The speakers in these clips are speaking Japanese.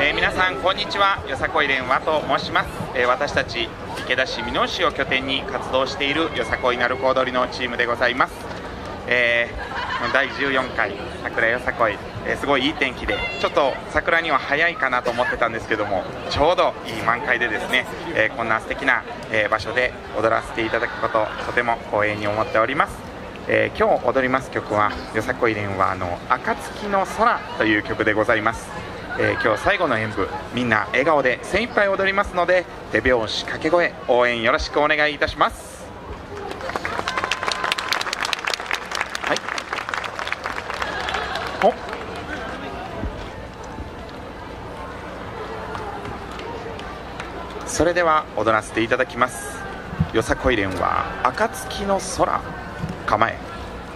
皆さんこんにちは、よさこい連和と申します。私たち池田市箕面市を拠点に活動しているよさこい鳴子踊りのチームでございます。第14回桜よさこい、すごいいい天気で、ちょっと桜には早いかなと思ってたんですけども、ちょうどいい満開でですね、こんな素敵な、場所で踊らせていただくこと、とても光栄に思っております。今日踊ります曲はよさこい連和の暁の空という曲でございます。今日最後の演舞、みんな笑顔で精一杯踊りますので、手拍子掛け声応援よろしくお願いいたします。はい、それでは踊らせていただきます。よさこい連は暁の空、構え。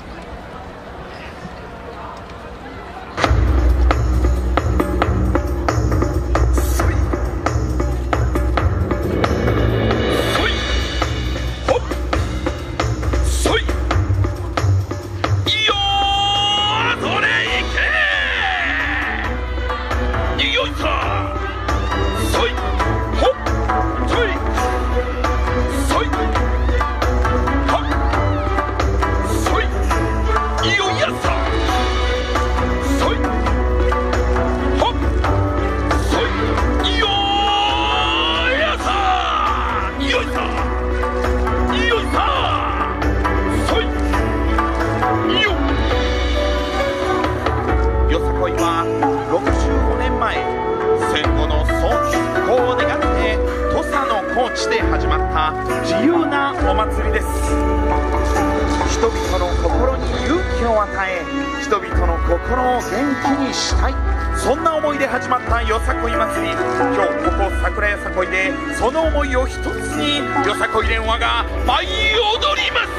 高知で始まった自由なお祭りです。人々の心に勇気を与え、人々の心を元気にしたい、そんな思いで始まったよさこい祭り。今日ここ桜よさこいでその思いを一つによさこい連和が舞い踊ります。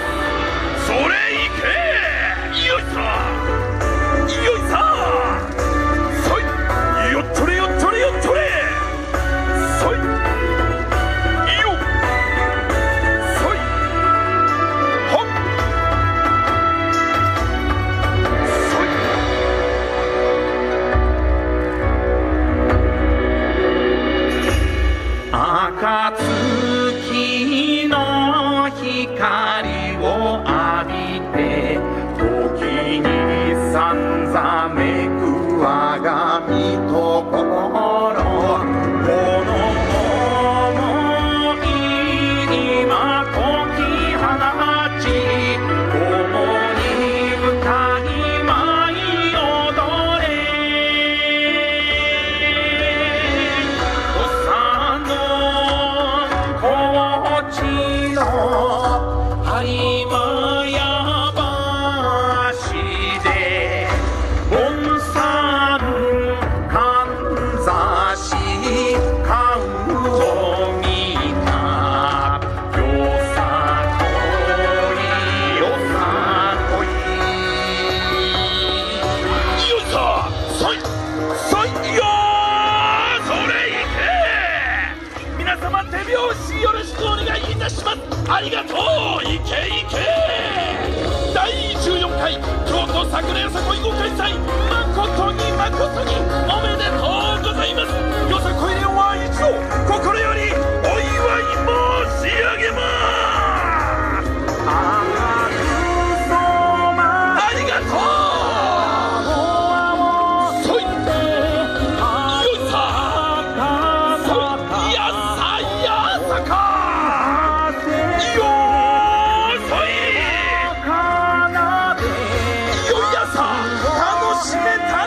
それいけ、よいさよいさ、そいよっとれよっとれよっとれ、そい暁の光を浴びて、時にさんざめく我が身と心、この想い今解き放ち、共に歌い舞い踊れ。土佐の高知の播磨屋橋で、盆山かんざし買うを見た、よさこいよさこい、よいさそいそいよー、それいけ。皆様手拍子よろしくお願いいたします。ありがとう、いけいけ。第14回京都桜よさこいご開催、誠に誠におめでとうございます。よさこい連は一度心よりお祝い申し上げます。ありがとう。楽しめた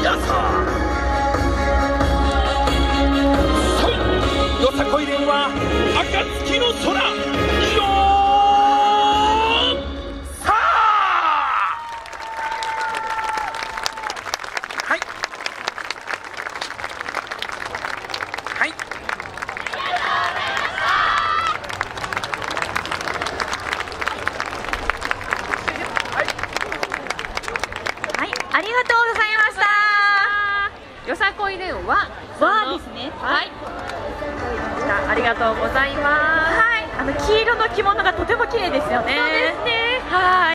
やさ。よさこい連は暁の空よーさあ。 はいはいはい、ありがとうございました。 よさこい連はわですね。 はい、ありがとうございます。 はい、黄色の着物がとても綺麗ですよね。 そうですね。 はい。